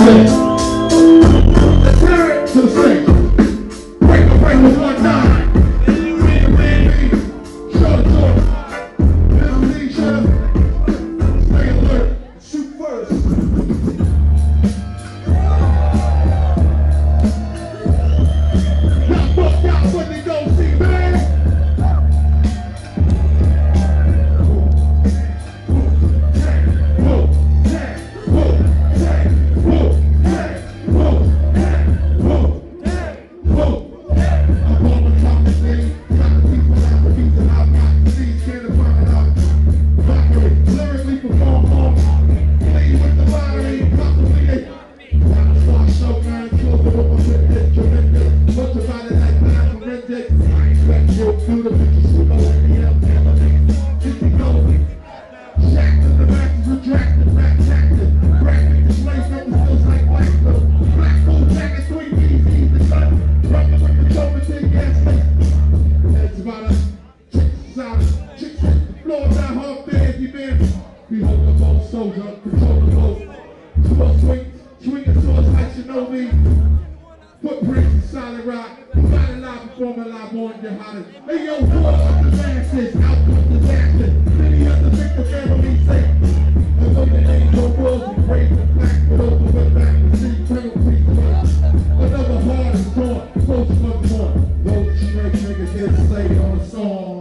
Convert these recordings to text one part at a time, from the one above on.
stage. Let's hear it to the stage. Break the break with 1 9. Show the door. Little Leisha. Stay alert. Shoot first. Y'all fuck out when they don't see me. Footprints, solid rock, solid live performing live on your hottest. Hey yo, who are the masses? Outcome disaster. Many of the victim family say. Although there ain't no world, we brave and black, but over went back to see penalty. Another heart is torn, close to one more. Those straight niggas get slayed on a song.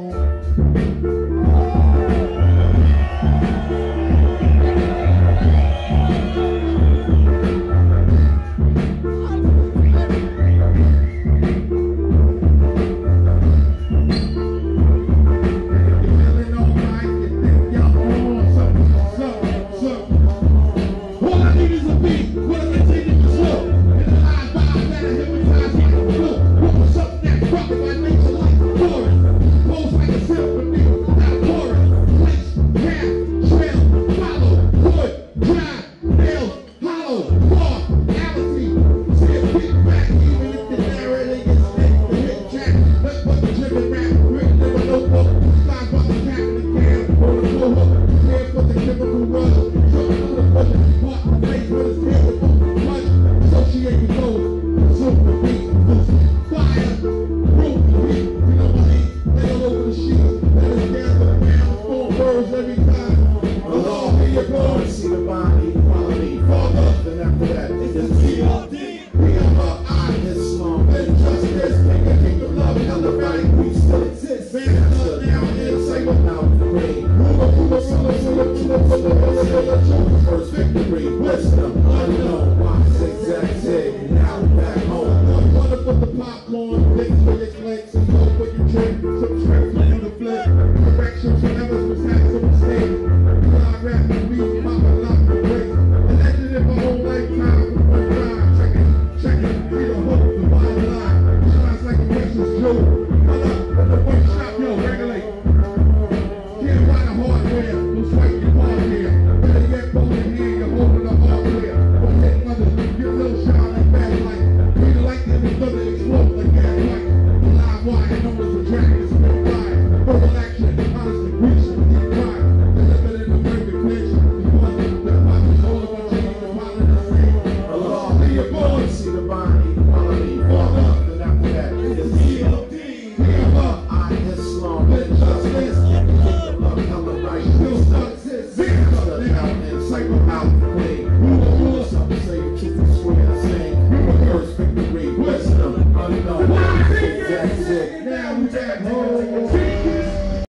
Now we back home.